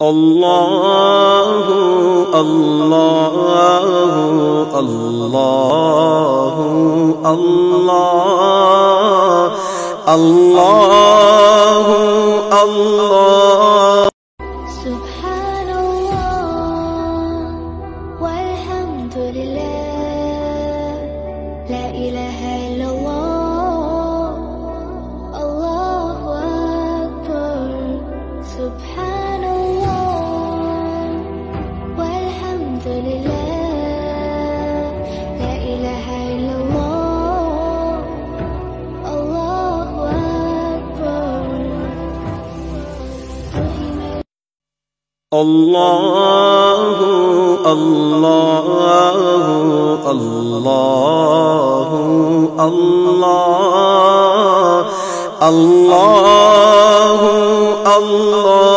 الله الله الله الله الله الله سبحان الله والحمد لله لا إله إلا الله الله أكبر سبحان الله والحمد لله لا إله إلا الله الله أكبر الله الله الله الله الله الله